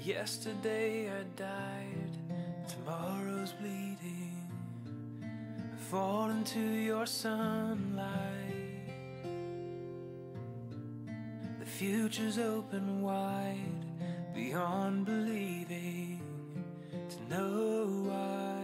Yesterday I died, tomorrow's bleeding. I fall into your sunlight. The future's open wide, beyond believing. To know why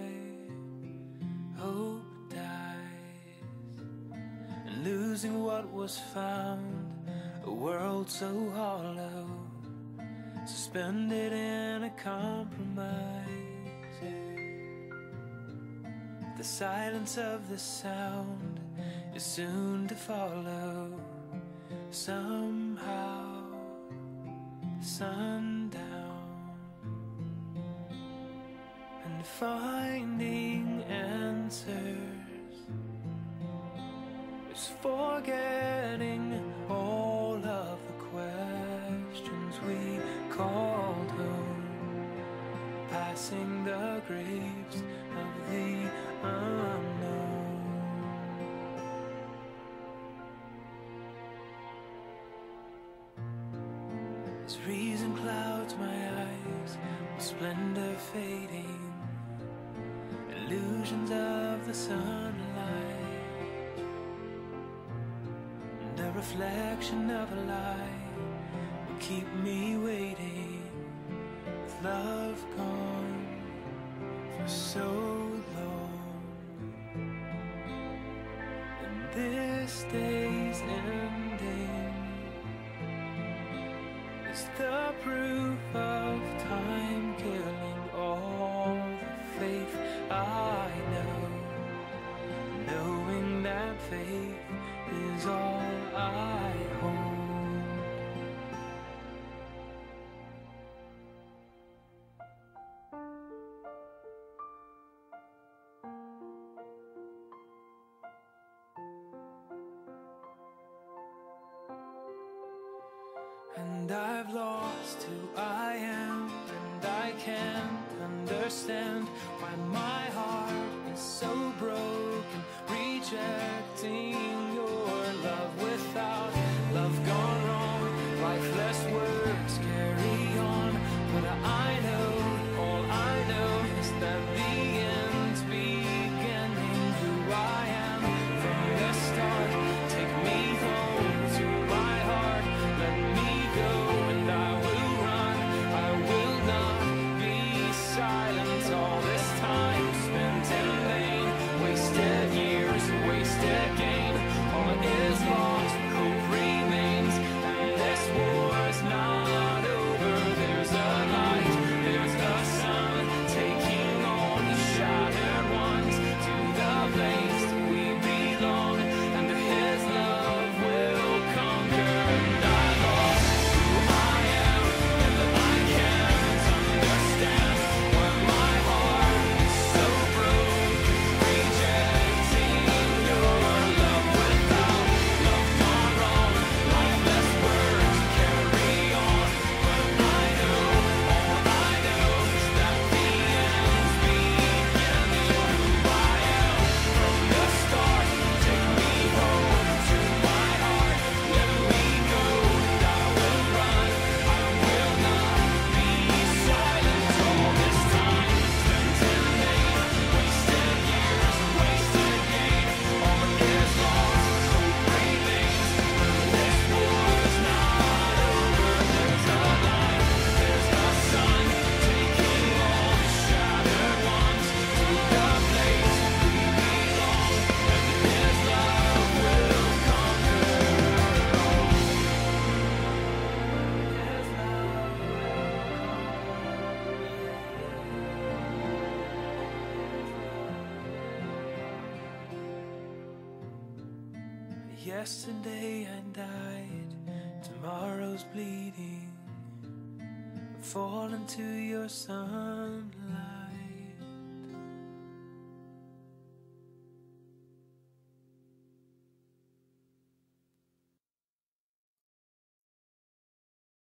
hope dies, and losing what was found, a world so hollow, suspended in a compromise. The silence of the sound is soon to follow. Somehow, sundown, and finding answers is forgetting all of the questions we called home, passing the graves of the unknown. As reason clouds my eyes with splendor fading, illusions of the sunlight, and a reflection of a lie will keep me waiting, with love gone for so long. And this day's ending is the proof of time killing all the faith I know, knowing that faith is all I hold. And I've lost who I am, and I can't understand why my heart is so broken, rejecting your love without love gone wrong. Lifeless words carry on, but I know, all I know is that the end's beginning. Who I am from the start, take me home to my heart, let me go, and I will run. I will not be silent. All this time spent in vain, wasted years, wasted gain. All is lost, hope remains, and this war's not over. There's a light, there's the sun, taking all the shattered ones to the place we belong, and His love will conquer. And I lost who I am, and I can't understand why my heart is so broken, rejecting your love without love gone wrong. Lifeless words carry on, but I know, all I know is that the end's beginning. Who I am from the start, take me home to my heart, let me go, and I will run. I will not be silent. All this time spent in vain, wasted years, wasted gain. All is lost, hope remains, and this war's not over. There's a light, there's the sun, taking all the shattered ones to the place we belong, and His love will conquer. His love will conquer. Yesterday I died, tomorrow's bleeding. I fall into your sunlight.